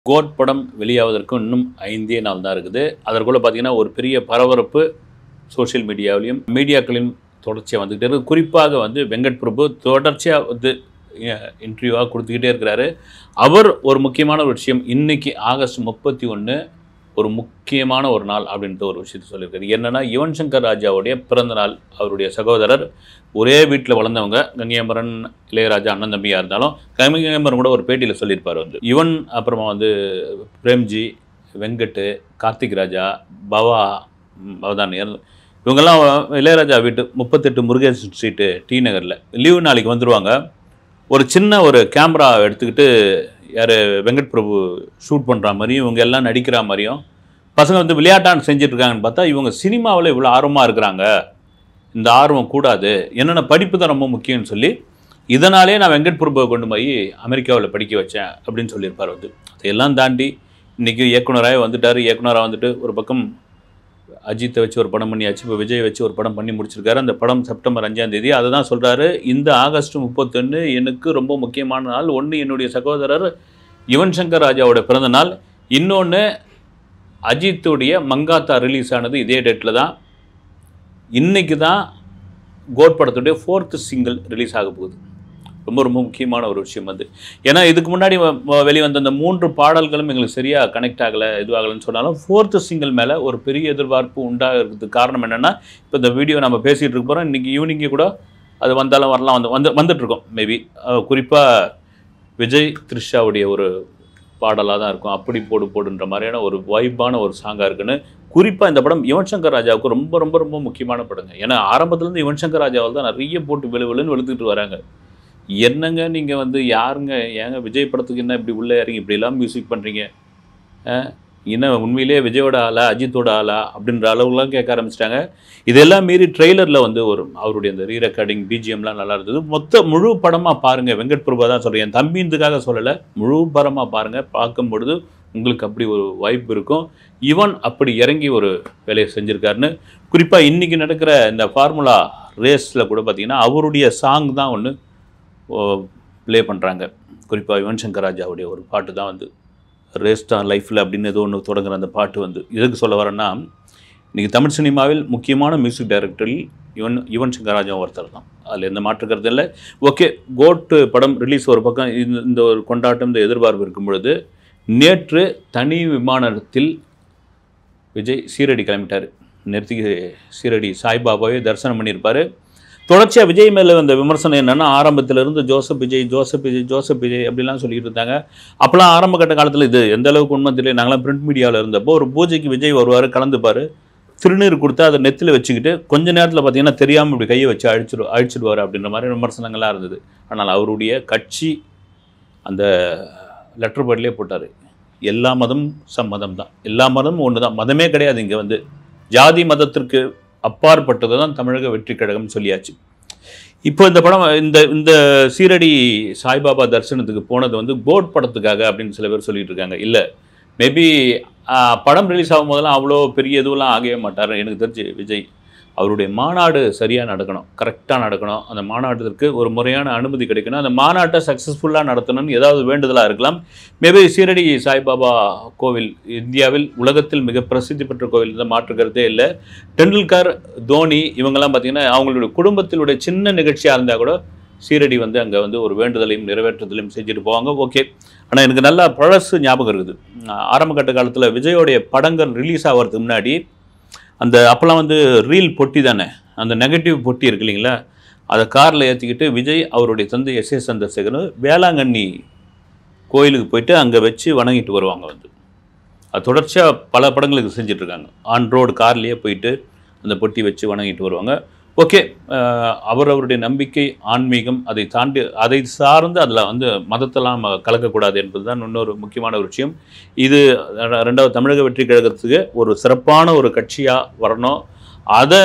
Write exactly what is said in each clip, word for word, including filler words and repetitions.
Code படம் வெளியாவதற்கு இன்னும் ஐந்தே நாள் தான் இருக்குது. அதற்குள்ள பார்த்தீங்கன்னா ஒரு பெரிய பரபரப்பு சோஷியல் மீடியாவிலையும் மீடியாக்களிலும் தொடர்ச்சியாக வந்துக்கிட்டே இருக்குது. குறிப்பாக வந்து வெங்கட் பிரபு தொடர்ச்சியாக வந்து இன்டர்வியூவாக கொடுத்துக்கிட்டே இருக்கிறாரு. அவர் ஒரு முக்கியமான ஒரு விஷயம், இன்றைக்கி ஆகஸ்ட் முப்பத்தி ஒன்று ஒரு முக்கியமான ஒரு நாள் அப்படின்ற ஒரு விஷயத்தை சொல்லியிருக்காரு. என்னென்னா, யுவன் சங்கர் ராஜாவுடைய பிறந்த நாள். அவருடைய சகோதரர் ஒரே வீட்டில் வளர்ந்தவங்க. கங்கையமரன் இளையராஜா அண்ணன் தம்பியாக இருந்தாலும் கங்கையமரன் கூட ஒரு பேட்டியில் சொல்லியிருப்பார். வந்து யுவன், அப்புறமா வந்து பிரேம்ஜி, வெங்கட், கார்த்திக் ராஜா, பவா, பவதான், இவங்கெல்லாம் இளையராஜா வீட்டு முப்பத்தெட்டு முருகேசன் ஸ்ட்ரீட்டு டி நகரில் லீவு நாளைக்கு வந்துடுவாங்க. ஒரு சின்ன ஒரு கேமரா எடுத்துக்கிட்டு யார் வெங்கட் பிரபு ஷூட் பண்ணுற மாதிரியும் இவங்க எல்லாம் நடிக்கிற மாதிரியும் பசங்க வந்து விளையாட்டான்னு செஞ்சிட்ருக்காங்கன்னு பார்த்தா, இவங்க சினிமாவில் இவ்வளோ ஆர்வமாக இருக்கிறாங்க, இந்த ஆர்வம் கூடாது, என்னென்ன படிப்பு தான் ரொம்ப முக்கியம்னு சொல்லி இதனாலே நான் வெங்கட் பிரபுவை கொண்டு போய் அமெரிக்காவில் படிக்க வச்சேன் அப்படின்னு சொல்லியிருப்பார். வந்து அதையெல்லாம் தாண்டி இன்றைக்கி இயக்குனராக வந்துட்டார். இயக்குனராக வந்துட்டு ஒரு பக்கம் அஜித்தை வச்சு ஒரு படம் பண்ணியாச்சு, இப்போ விஜய் வச்சு ஒரு படம் பண்ணி முடிச்சிருக்காரு. அந்த படம் செப்டம்பர் அஞ்சாம் தேதி. அதை தான் சொல்கிறாரு, இந்த ஆகஸ்ட் முப்பத்தொன்று எனக்கு ரொம்ப முக்கியமான நாள். ஒன்று என்னுடைய சகோதரர் யுவன் சங்கர் ராஜாவோட பிறந்த நாள், இன்னொன்று அஜித்துடைய மங்காத்தா ரிலீஸ் ஆனது இதே டேட்டில் தான். இன்றைக்கி தான் கோட் படத்துடைய ஃபோர்த்து சிங்கிள் ரிலீஸ் ஆக போகுது. ரொம்ப ரொம்ப முக்கியமான ஒரு விஷயம் அது. ஏன்னா இதுக்கு முன்னாடி வெளிவந்த அந்த மூன்று பாடல்களும் எங்களுக்கு சரியாக கனெக்ட் ஆகலை, இதுவாகலைன்னு சொன்னாலும் ஃபோர்த்து சிங்கிள் மேலே ஒரு பெரிய எதிர்பார்ப்பு உண்டாகிறதுக்கு காரணம் என்னென்னா, இப்போ இந்த வீடியோ நம்ம பேசிகிட்டு இருக்க போகிறோம். இன்றைக்கி ஈவினிங்கே கூட அது வந்தாலும் வரலாம், வந்து வந்து வந்துட்டுருக்கோம். மேபி குறிப்பாக விஜய் த்ரிஷாவுடைய ஒரு பாடலாக தான் இருக்கும். அப்படி போடு போடுன்ற மாதிரியான ஒரு வைப்பான ஒரு சாங்காக இருக்குன்னு. குறிப்பாக இந்த படம் யுவன் சங்கர் ராஜாவுக்கு ரொம்ப ரொம்ப ரொம்ப முக்கியமான படங்க. ஏன்னா ஆரம்பத்துலேருந்து யுவன் சங்கர் ராஜாவில் தான் நிறைய போட்டு விழு விழுன்னு வெளுத்துக்கிட்டு வராங்க. என்னங்க நீங்கள் வந்து யாருங்க, ஏங்க விஜய் படத்துக்கு என்ன இப்படி உள்ளே இறங்கி இப்படிலாம் மியூசிக் பண்ணுறீங்க, என்ன உண்மையிலேயே விஜயோட ஆளா அஜித்தோட ஆளா அப்படின்ற அளவுலாம் கேட்க ஆரம்பிச்சிட்டாங்க. இதெல்லாம் மீறி ட்ரெய்லரில் வந்து ஒரு அவருடைய அந்த ரீ ரெக்கார்டிங் பிஜிஎம்லாம் நல்லா இருந்தது. மொத்த முழு படமாக பாருங்கள். வெங்கட் பிரபு தான் சொல்கிறேன், என் தம்பின்றதுக்காக சொல்லலை, முழு படமாக பாருங்கள். பார்க்கும் பொழுது உங்களுக்கு அப்படி ஒரு வாய்ப்பு இருக்கும். யுவன் அப்படி இறங்கி ஒரு வேலையை செஞ்சுருக்காருன்னு. குறிப்பாக இன்றைக்கி நடக்கிற இந்த ஃபார்முலா ரேஸில் கூட பார்த்திங்கன்னா அவருடைய சாங் தான் ஒன்று ப்ளே பண்ணுறாங்க. குறிப்பாக யுவன் சங்கர் ராஜாவுடைய ஒரு பாட்டு தான் வந்து ரேஸ் தான் லைஃப்பில் அப்படின்னு ஏதோ ஒன்று தொடங்குற அந்த பாட்டு வந்து எதுக்கு சொல்ல வரேன்னா, இன்றைக்கி தமிழ் சினிமாவில் முக்கியமான மியூசிக் டைரக்டரில் யுவன் யுவன் சங்கர் ராஜா ஒருத்தர் தான். அதில் எந்த மாற்றுக்கிறது இல்லை. ஓகே, கோட்டு படம் ரிலீஸ் ஒரு பக்கம் இந்த இந்த ஒரு கொண்டாட்டம், இந்த எதிர்பார்ப்பு இருக்கும் பொழுது நேற்று தனி விமானத்தில் விஜய் சீரடி கிளம்பிட்டார். நேற்றுக்கு சீரடி சாய்பாபாவே தரிசனம் பண்ணியிருப்பார். தொடர்ச்சியாக விஜய் மேலே வந்த விமர்சனம் என்னென்னா, ஆரம்பத்திலிருந்து ஜோசப் விஜய் ஜோசப் விஜய் ஜோசப் விஜய் அப்படிலாம் சொல்லிட்டு இருந்தாங்க. அப்போலாம் ஆரம்ப கட்ட காலத்தில் இது எந்த அளவுக்கு உண்மை தெரியல. நாங்களாம் பிரிண்ட் மீடியாவில் இருந்தப்போ ஒரு பூஜைக்கு விஜய் வருவார், கலந்துப்பார், திருநீர் கொடுத்தா அதை நெத்தில் வச்சுக்கிட்டு கொஞ்ச நேரத்தில் பார்த்தீங்கன்னா தெரியாமல் இப்படி கையை வச்சு அழிச்சிடு அழிச்சிடுவார் அப்படின்ற மாதிரி விமர்சனங்கள்லாம் இருந்தது. ஆனால் அவருடைய கட்சி அந்த லெட்டர் பேர்லேயே போட்டார், எல்லா மதம் சம்மதம் தான், எல்லா மதமும் ஒன்று தான், மதமே கிடையாது இங்கே, வந்து ஜாதி மதத்திற்கு அப்பாற்பட்டது தான் தமிழக வெற்றி கழகம் சொல்லியாச்சு. இப்போ இந்த படம் இந்த இந்த சீரடி சாய்பாபா தரிசனத்துக்கு போனது வந்து கோட் படத்துக்காக அப்படின்னு சில பேர் சொல்லிட்டு இருக்காங்க. இல்லை, மேபி படம் ரிலீஸ் ஆகும் போதெல்லாம் அவ்வளோ பெரிய இதுவெல்லாம் ஆகவே மாட்டார். எனக்கு தெரிஞ்சு விஜய் அவருடைய மாநாடு சரியாக நடக்கணும், கரெக்டாக நடக்கணும். அந்த மாநாட்டிற்கு ஒரு முறையான அனுமதி கிடைக்கணும். அந்த மாநாட்டை சக்ஸஸ்ஃபுல்லாக நடத்தணும்னு ஏதாவது வேண்டுதலாக இருக்கலாம். மேபி சீரடி சாய்பாபா கோவில் இந்தியாவில் உலகத்தில் மிக பிரசித்தி பெற்ற கோவில் தான், மாற்றுக்கிறதே இல்லை. டெண்டுல்கர், தோனி இவங்கெல்லாம் பார்த்திங்கன்னா அவங்களுடைய குடும்பத்தினுடைய சின்ன நிகழ்ச்சியாக இருந்தால் கூட சீரடி வந்து அங்கே வந்து ஒரு வேண்டுதலையும் நிறைவேற்றுதலையும் செஞ்சுட்டு போவாங்க. ஓகே, ஆனால் எனக்கு நல்லா பழசு ஞாபகம் இருக்குது. ஆரம்ப கட்ட காலத்தில் விஜயோடைய படங்கள் ரிலீஸ் ஆகிறதுக்கு முன்னாடி அந்த அப்போல்லாம் வந்து ரீல் பொட்டி தானே, அந்த நெகட்டிவ் பொட்டி இருக்கு இல்லைங்களா, அதை காரில் ஏற்றிக்கிட்டு விஜய் அவருடைய தந்தை எஸ் ஏ சந்திரசேகர் வேளாங்கண்ணி கோயிலுக்கு போயிட்டு அங்கே வச்சு வணங்கிட்டு வருவாங்க. வந்து அது தொடர்ச்சியாக பல படங்களுக்கு செஞ்சிட்ருக்காங்க. ஆன் ரோடு கார்லேயே போயிட்டு அந்த பொட்டி வச்சு வணங்கிட்டு வருவாங்க. ஓகே, அவர் அவருடைய நம்பிக்கை, ஆன்மீகம், அதை தாண்டி அதை சார்ந்து அதில் வந்து மதத்தெல்லாம் கலக்கக்கூடாது என்பது தான் இன்னொரு முக்கியமான ஒரு விஷயம். இது ரெண்டாவது தமிழக வெற்றி கழகத்துக்கு ஒரு சிறப்பான ஒரு கட்சியாக வரணும், அதை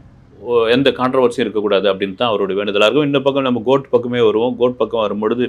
எந்த கான்ட்ரவர்சியும் இருக்கக்கூடாது அப்படின்னு தான் அவருடைய வேண்டுதலாக இருக்கும். இந்த பக்கம் நம்ம கோட் பக்கமே வருவோம். கோட் பக்கம் வரும்பொழுது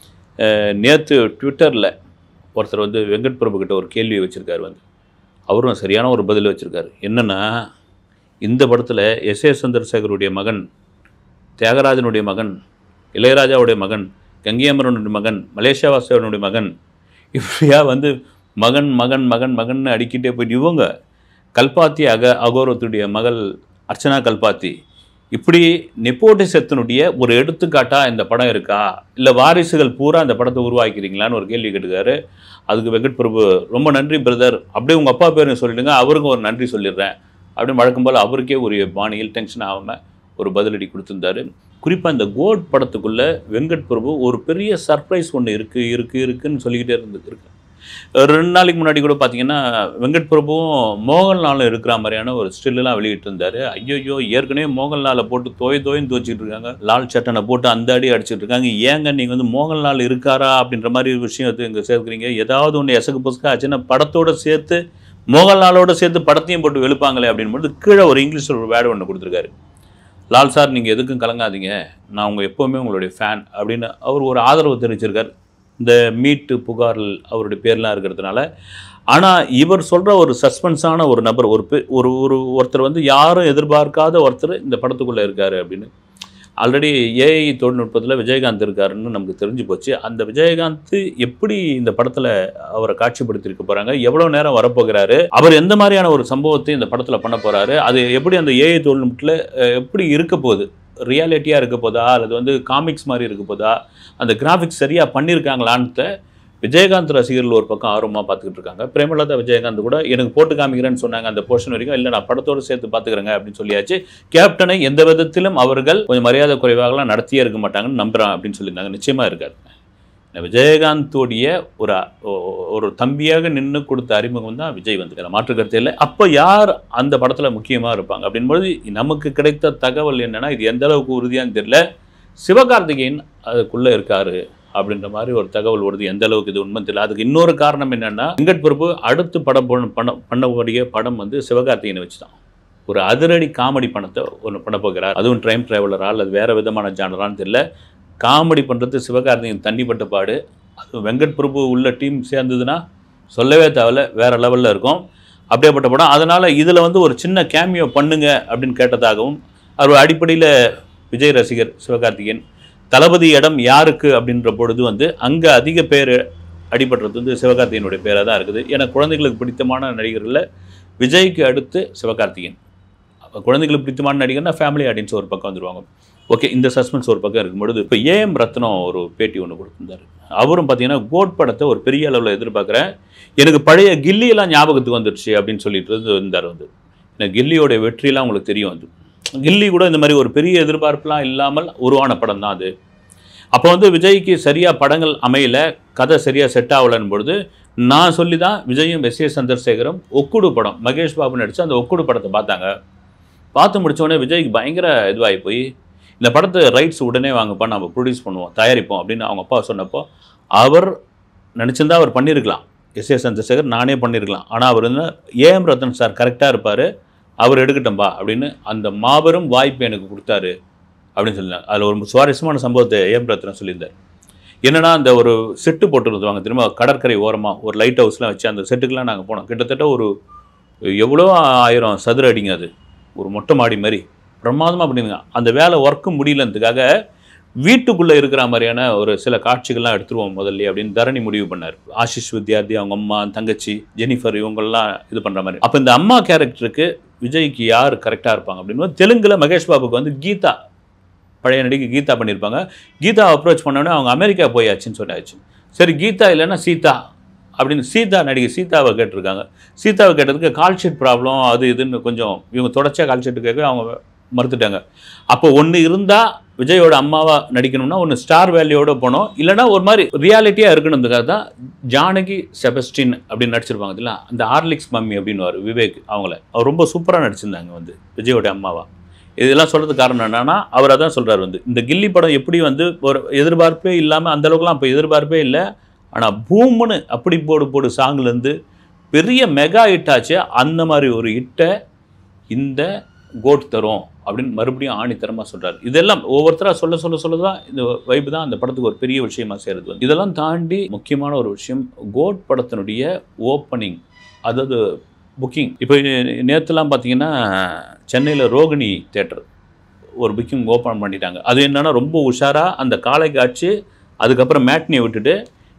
நேற்று ட்விட்டரில் ஒருத்தர் வந்து வெங்கட் பிரபு கிட்ட ஒரு கேள்வி வச்சுருக்காரு. வந்து அவரும் சரியான ஒரு பதில் வச்சுருக்காரு. என்னென்னா, இந்த படத்தில் எஸ் ஏ சந்திரசேகருடைய மகன், தியாகராஜனுடைய மகன், இளையராஜாவுடைய மகன், கங்கையமரனுடைய மகன், மலேசியா வாசுதேவனுடைய மகன், இப்படியா வந்து மகன் மகன் மகன் மகன் அடிக்கிட்டே போயிட்டு இவங்க கல்பாத்தி அக அகோரத்துடைய மகள் அர்ச்சனா கல்பாத்தி இப்படி நெப்போட்டிசத்தினுடைய ஒரு எடுத்துக்காட்டாக இந்த படம் இருக்கா, இல்லை வாரிசுகள் பூரா இந்த படத்தை உருவாக்கிறீங்களான்னு ஒரு கேள்வி கேட்டுக்காரு. அதுக்கு வெங்கட் பிரபு ரொம்ப நன்றி பிரதர், அப்படியே உங்கள் அப்பா பேருன்னு சொல்லிடுங்க, அவருக்கும் ஒரு நன்றி சொல்லிடுறேன் அப்படின்னு வழக்கம் போல் அவருக்கே ஒரு பாணியில் டென்ஷன் ஆகாமல் ஒரு பதிலடி கொடுத்துருந்தாரு. குறிப்பாக இந்த கோட் படத்துக்குள்ளே வெங்கட் பிரபு ஒரு பெரிய சர்ப்ரைஸ் ஒன்று இருக்குது இருக்குது இருக்குதுன்னு சொல்லிக்கிட்டே இருந்துருக்கு இருக்கு. ரெண்டு நாளைக்கு முன்னாடி கூட பார்த்தீங்கன்னா வெங்கட் பிரபுவும் மோகன்லாலும் இருக்கிற மாதிரியான ஒரு ஸ்டில்லாம் வெளியிட்டு இருந்தார். ஐயோ ஏற்கனவே மோகன்லாலை போட்டு தோய் தோயின்னு துவச்சிட்டு இருக்காங்க, லால் சட்டனை போட்டு அந்த அடி அடிச்சுட்டு இருக்காங்க, ஏங்க நீங்கள் வந்து மோகன்லால் இருக்காரா அப்படின்ற மாதிரி ஒரு விஷயம் இங்கே சேர்க்குறீங்க, ஏதாவது ஒன்று எசகு புசுக்கா ஆச்சுன்னா படத்தோடு சேர்த்து மோகன்லாலோடு சேர்த்து படத்தையும் போட்டு வெளுப்பாங்களே அப்படின்போது கீழே ஒரு இங்கிலீஷில் ஒரு வேர்டு ஒன்று கொடுத்துருக்காரு. லால் சார் நீங்கள் எதுக்கும் கலங்காதீங்க, நான் உங்கள் எப்போவுமே உங்களுடைய ஃபேன் அப்படின்னு அவர் ஒரு ஆதரவு தெரிவிச்சிருக்கார் இந்த மீட்டு புகாரில் அவருடைய பேர்லாம் இருக்கிறதுனால. ஆனால் இவர் சொல்கிற ஒரு சஸ்பென்ஸான ஒரு நபர், ஒரு ஒரு ஒரு ஒருத்தர் வந்து யாரும் எதிர்பார்க்காத ஒருத்தர் இந்த படத்துக்குள்ளே இருக்கார் அப்படின்னு. ஆல்ரெடி ஏஐ தொழில்நுட்பத்தில் விஜயகாந்த் இருக்காருன்னு நமக்கு தெரிஞ்சு போச்சு. அந்த விஜயகாந்த் எப்படி இந்த படத்தில் அவரை காட்சிப்படுத்தியிருக்க போகிறாங்க, எவ்வளோ நேரம் வரப்போகிறாரு, அவர் எந்த மாதிரியான ஒரு சம்பவத்தை இந்த படத்தில் பண்ண போகிறாரு, அது எப்படி அந்த ஏஐ தொழில்நுட்பத்தில் எப்படி இருக்க போகுது, ரியாலிட்டியாக இருக்க போதா அல்லது வந்து காமிக்ஸ் மாதிரி இருக்க போதா, அந்த கிராஃபிக்ஸ் சரியாக பண்ணியிருக்காங்களான்னு விஜயகாந்த் ரசிகர்கள் ஒரு பக்கம் ஆர்வமாக பார்த்துக்கிட்டு இருக்காங்க. பிரேமலதா விஜயகாந்த் கூட எனக்கு போட்டு காமிக்கிறேன்னு சொன்னாங்க அந்த போர்ஷன் வரைக்கும், இல்லை நான் படத்தோடு சேர்த்து பார்த்துக்கிறேங்க அப்படின்னு சொல்லியாச்சு. கேப்டனை எந்த விதத்திலும் அவர்கள் கொஞ்சம் மரியாதை குறைவாகலாம் நடத்தியே இருக்க மாட்டாங்கன்னு நம்புகிறான் அப்படின்னு சொல்லியிருந்தாங்க. நிச்சயமாக இருக்காரு. விஜயகாந்தோடைய ஒரு ஒரு தம்பியாக நின்று கொடுத்த அறிமுகம் தான் விஜய் வந்து மாற்று கருத்து இல்லை. அப்போ யார் அந்த படத்தில் முக்கியமாக இருப்பாங்க அப்படின்போது நமக்கு கிடைத்த தகவல் என்னென்னா, இது எந்த அளவுக்கு உறுதியான்னு தெரியல, சிவகார்த்திகேயன் அதுக்குள்ளே இருக்காரு அப்படின்ற மாதிரி ஒரு தகவல் வருது. எந்த அளவுக்கு இது உண்மை தெரியல. அதுக்கு இன்னொரு காரணம் என்னென்னா, வெங்கட் பிரபு அடுத்து படம் பண்ண பண்ணக்கூடிய படம் வந்து சிவகார்த்திகேயனை வச்சு தான் ஒரு அதிரடி காமெடி பணத்தை ஒன்று பண்ண போகிறார். அதுவும் டைம் ட்ராவலரா அல்லது வேறு விதமான ஜானரான்னு தெரியல. காமெடி பண்ணுறது சிவகார்த்திகேயன் தண்ணிப்பட்ட பாடு. அதுவும் வெங்கட் பிரபு உள்ள டீம் சேர்ந்ததுன்னா சொல்லவே தேவையில்ல, வேறு லெவலில் இருக்கும் அப்படியேப்பட்ட படம். அதனால் இதில் வந்து ஒரு சின்ன கேமியோ பண்ணுங்க அப்படின்னு கேட்டதாகவும், அவர் அடிப்படையில் விஜய் ரசிகர் சிவகார்த்திகேயன் தளபதி இடம் யாருக்கு அப்படின்ற பொழுது வந்து அங்கே அதிக பேர் அடிபடுறது வந்து சிவகார்த்திகேயனுடைய பேராக தான் இருக்குது. ஏன்னா குழந்தைகளுக்கு பிடித்தமான நடிகர்களில் விஜய்க்கு அடுத்து சிவகார்த்திகேயன். குழந்தைகளுக்கு பிடித்தமான நடிகர்னா ஃபேமிலி ஆடியன்ஸ் ஒரு பக்கம் வந்துடுவாங்க. ஓகே, இந்த சஸ்பென்ஸ் ஒரு பக்கம் இருக்கும்பொழுது இப்போ ஏஎம் ரத்னம் ஒரு பேட்டி ஒன்று கொடுத்துருந்தார். அவரும் பார்த்தீங்கன்னா கோட் படத்தை ஒரு பெரிய அளவில் எதிர்பார்க்குறேன், எனக்கு பழைய கில்லியெல்லாம் ஞாபகத்துக்கு வந்துடுச்சு அப்படின்னு சொல்லிட்டு இருந்தார். வந்து எனக்கு கில்லியோடைய வெற்றியெல்லாம் உங்களுக்கு தெரியும். வந்து கில்லி கூட இந்த மாதிரி ஒரு பெரிய எதிர்பார்ப்புலாம் இல்லாமல் உருவான படம் தான் அது. அப்போ வந்து விஜய்க்கு சரியாக படங்கள் அமையல, கதை சரியாக செட் ஆகலன்னு பொழுது நான் சொல்லி தான் விஜயும் எஸ் ஏ சந்திரசேகரும் ஒக்குடு படம் மகேஷ் பாபு நடித்து அந்த ஒக்குடு படத்தை பார்த்தாங்க. பார்த்து முடித்தோடனே விஜய்க்கு பயங்கர இதுவாகி போய் இந்த படத்தை ரைட்ஸ் உடனே வாங்கப்பா, நம்ம ப்ரொடியூஸ் பண்ணுவோம், தயாரிப்போம் அப்படின்னு அவங்க அப்பா சொன்னப்போ அவர் நினச்சிருந்தா அவர் பண்ணியிருக்கலாம். எஸ் ஏ சந்திரசேகர் நானே பண்ணியிருக்கலாம். ஆனால் அவர் வந்து ஏஎம் ரத்னம் சார் கரெக்டாக இருப்பார், அவர் எடுக்கட்டம்பா அப்படின்னு அந்த மாபெரும் வாய்ப்பு எனக்கு கொடுத்தாரு அப்படின்னு சொல்லியிருந்தாங்க. அதில் ஒரு சுவாரஸ்யமான சம்பவத்தை ஏஎம் ரத்னம் சொல்லியிருந்தார். என்னென்னா, அந்த ஒரு செட்டு போட்டுருந்துவாங்க திரும்ப கடற்கரை ஓரமாக ஒரு லைட் ஹவுஸ்லாம் வச்சு அந்த செட்டுக்கெலாம் நாங்கள் போனோம். கிட்டத்தட்ட ஒரு எவ்வளோ ஆயிரம் சதுர அடிங்க, அது ஒரு மொட்டை மாடி மாதிரி பிரமாதமாக பண்ணிருங்க. அந்த வேலை ஒர்க்கு முடியலன்றதுக்காக வீட்டுக்குள்ளே இருக்கிற மாதிரியான ஒரு சில காட்சிகள்லாம் எடுத்துருவோம் முதல்ல அப்படின்னு தரணி முடிவு பண்ணார். ஆஷிஷ் வித்யார்த்தி, அவங்க அம்மா, தங்கச்சி ஜெனிஃபர், இவங்கெல்லாம் இது பண்ணுற மாதிரி. அப்போ இந்த அம்மா கேரக்டருக்கு விஜய்க்கு யார் கரெக்டாக இருப்பாங்க அப்படின்னு தெலுங்கில் மகேஷ் பாபுக்கு வந்து கீதா, பழைய நடிகை கீதா பண்ணியிருப்பாங்க. கீதா அப்ரோச் பண்ணோன்னே அவங்க அமெரிக்கா போயாச்சுன்னு சொன்னாச்சு. சரி, கீதா இல்லைன்னா சீதா அப்படின்னு சீதா நடிகை சீதாவை கேட்டிருக்காங்க. சீதாவை கேட்டதுக்கு கால் ஷீட் ப்ராப்ளம் அது இதுன்னு கொஞ்சம் இவங்க தொடர்ச்சியாக கால் ஷீட்டு கேட்க அவங்க மறுத்துட்டாங்க. அப்போ ஒன்று இருந்தால் விஜயோட அம்மாவாக நடிக்கணும்னா ஒன்று ஸ்டார் வேல்யூவோட போனோம், இல்லைனா ஒரு மாதிரி ரியாலிட்டியாக இருக்கணுன்றதுக்காக தான் ஜானகி செபஸ்டின் அப்படின்னு நடிச்சிருப்பாங்க இல்லை, அந்த ஹார்லிக்ஸ் மம்மி அப்படின்னு வரும் விவேக், அவங்கள அவர் ரொம்ப சூப்பராக நடிச்சிருந்தாங்க வந்து விஜயோட அம்மாவா. இதெல்லாம் சொல்கிறதுக்கு காரணம் என்னன்னா, அவர் அதான் சொல்கிறார் வந்து இந்த கில்லி படம் எப்படி வந்து ஒரு எதிர்பார்ப்பே இல்லாமல் அந்தளவுக்குலாம் இப்போ எதிர்பார்ப்பே இல்லை, ஆனால் பூம்னு அப்படி போடு போடு சாங்லேருந்து பெரிய மெகா ஹிட் ஆச்சு. அந்த மாதிரி ஒரு ஹிட்டை இந்த கோட் தரும் அப்படின்னு மறுபடியும் ஆணித்தரமாக சொல்கிறார். இதெல்லாம் ஒவ்வொருத்தராக சொல்ல சொல்ல சொல்ல தான் இந்த வைப்பு தான் அந்த படத்துக்கு ஒரு பெரிய விஷயமாக சேருது. வந்து இதெல்லாம் தாண்டி முக்கியமான ஒரு விஷயம் கோட் படத்தினுடைய ஓப்பனிங், அதாவது புக்கிங். இப்போ நேற்றுலாம் பார்த்தீங்கன்னா சென்னையில் ரோகிணி தேட்டர் ஒரு புக்கிங் ஓப்பன் பண்ணிட்டாங்க. அது என்னென்னா ரொம்ப உஷாராக அந்த காலை காட்சி அதுக்கப்புறம் மேட்னியை விட்டுட்டு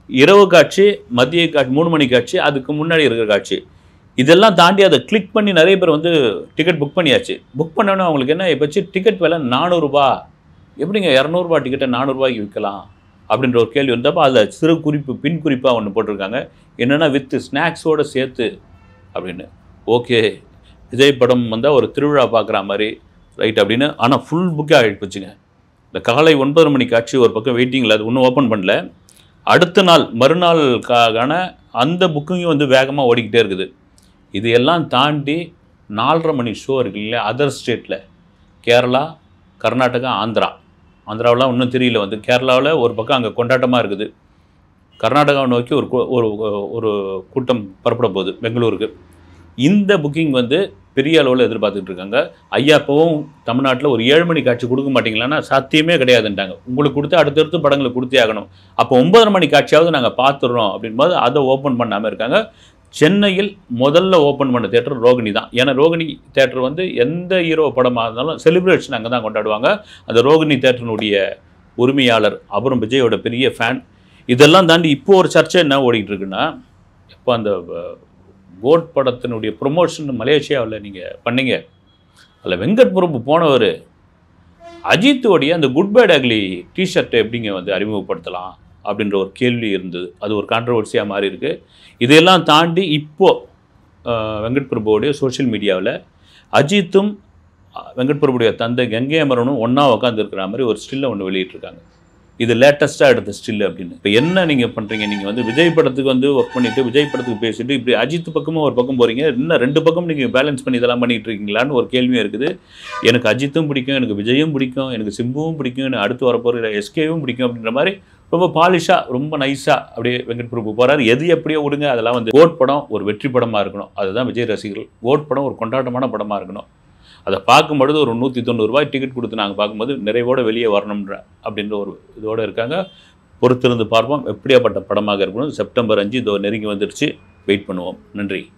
இரவு காட்சி, மதிய காட்சி, மூணு மணி காட்சி, அதுக்கு முன்னாடி இருக்கிற காட்சி, இதெல்லாம் தாண்டி அதை கிளிக் பண்ணி நிறைய பேர் வந்து டிக்கெட் புக் பண்ணியாச்சு. புக் பண்ணோன்னே அவங்களுக்கு என்ன ஆயிப்போச்சு, டிக்கெட் விலை நானூறுரூபா. எப்படிங்க இரநூறுபா டிக்கெட்டை நானூறுரூபாய்க்கு விற்கலாம் அப்படின்ற ஒரு கேள்வி வந்தப்போ அதில் சிறு குறிப்பு பின் குறிப்பாக ஒன்று போட்டிருக்காங்க. என்னென்னா வித்து ஸ்நாக்ஸோடு சேர்த்து அப்படின்னு. ஓகே, விஜய் படம் வந்தால் ஒரு திருவிழா பார்க்குற மாதிரி ரைட் அப்படின்னு. ஆனால் ஃபுல் புக்கே ஆகிடுச்சுங்க. இந்த காலை ஒன்பது மணி காட்சி ஒரு பக்கம் வெயிட்டிங்கில், அது இன்னும் ஓப்பன் பண்ணல. அடுத்த நாள் மறுநாளுக்கான அந்த புக்கிங்கும் வந்து வேகமாக ஓடிக்கிட்டே இருக்குது. இது எல்லாம் தாண்டி நாலரை மணி ஷோ இருக்கு இல்லையா, அதர் ஸ்டேட்டில் கேரளா, கர்நாடகா, ஆந்திரா. ஆந்திராவெலாம் இன்னும் தெரியல. வந்து கேரளாவில் ஒரு பக்கம் அங்கே கொண்டாட்டமாக இருக்குது. கர்நாடகாவை நோக்கி ஒரு ஒரு ஒரு கூட்டம் புறப்பட போகுது பெங்களூருக்கு. இந்த புக்கிங் வந்து பெரிய அளவில் எதிர்பார்த்துட்டு இருக்காங்க. ஐயா இப்போவும் தமிழ்நாட்டில் ஒரு ஏழு மணி காட்சி கொடுக்க மாட்டிங்களான்னா சாத்தியமே கிடையாதுன்ட்டாங்க. உங்களுக்கு கொடுத்து அடுத்தடுத்து படங்களை கொடுத்தே ஆகணும். அப்போ ஒன்பதரை மணி காட்சியாவது நாங்கள் பார்த்துடுறோம் அப்படின்போது அதை ஓப்பன் பண்ணாமல் இருக்காங்க. சென்னையில் முதல்ல ஓப்பன் பண்ண தேட்டர் ரோகிணி தான். ஏன்னா ரோகிணி தேட்டர் வந்து எந்த ஹீரோ படமாக இருந்தாலும் செலிப்ரேஷன் அங்கே தான் கொண்டாடுவாங்க. அந்த ரோகிணி தேட்டரினுடைய உரிமையாளர் அவரும் விஜயோட பெரிய ஃபேன். இதெல்லாம் தாண்டி இப்போது ஒரு சர்ச்சை என்ன ஓடிக்கிட்டு இருக்குன்னா, இப்போ அந்த கோட் படத்தினுடைய ப்ரொமோஷன் மலேசியாவில் நீங்கள் பண்ணீங்க, அதில் வெங்கட் பிரபு போனவர் அஜித்தோடைய அந்த குட் பேட் அக்லி டிஷர்ட்டை எப்படிங்க வந்து அறிமுகப்படுத்தலாம் அப்படின்ற ஒரு கேள்வி இருந்தது. அது ஒரு கான்ட்ரவர்சியாக மாறி இருக்குது. இதையெல்லாம் தாண்டி இப்போது வெங்கட் பிரபுவோடைய சோஷியல் மீடியாவில் அஜித்தும் வெங்கட் பிரபுடைய தந்தை கங்கை அமரனும் ஒன்றா உட்காந்துருக்கிற மாதிரி ஒரு ஸ்டில்லை ஒன்று வெளியிட்டிருக்காங்க. இது லேட்டஸ்ட்டாக எடுத்த ஸ்டில் அப்படின்னு. இப்போ என்ன நீங்கள் பண்ணுறீங்க, நீங்கள் வந்து விஜய் படத்துக்கு வந்து ஒர்க் பண்ணிவிட்டு விஜய் படத்துக்கு பேசிட்டு இப்படி அஜித் பக்கமும் ஒரு பக்கம் போகிறீங்க, இன்னும் ரெண்டு பக்கம் நீங்கள் பேலன்ஸ் பண்ணி இதெல்லாம் பண்ணிகிட்டு இருக்கீங்களான்னு ஒரு கேள்வியும் இருக்குது. எனக்கு அஜித்தும் பிடிக்கும், எனக்கு விஜயும் பிடிக்கும், எனக்கு சிம்புவும் பிடிக்கும், எனக்கு அடுத்து வரப்போகிற எஸ்கேவும் பிடிக்கும் அப்படின்ற மாதிரி ரொம்ப பாலிஷாக ரொம்ப நைஸாக அப்படியே வெங்கட் பிரபு போகிறார். எது எப்படியோ விடுங்க, அதெல்லாம் வந்து கோட் படம் ஒரு வெற்றி படமாக இருக்கணும். அதுதான் விஜய் ரசிகர்கள். கோட் படம் ஒரு கொண்டாட்டமான படமாக இருக்கணும். அதை பார்க்கும்பொழுது ஒரு நூற்றி தொண்ணூறுரூவாய் டிக்கெட் கொடுத்து நாங்கள் பார்க்கும்போது நிறைவோடு வெளியே வரணுன்ற அப்படின்ற ஒரு இதோடு இருக்காங்க. பொறுத்திருந்து பார்ப்போம் எப்படியாப்பட்ட படமாக இருக்கணும். செப்டம்பர் அஞ்சு இதோ நெருங்கி வந்துடுச்சு. வெயிட் பண்ணுவோம். நன்றி.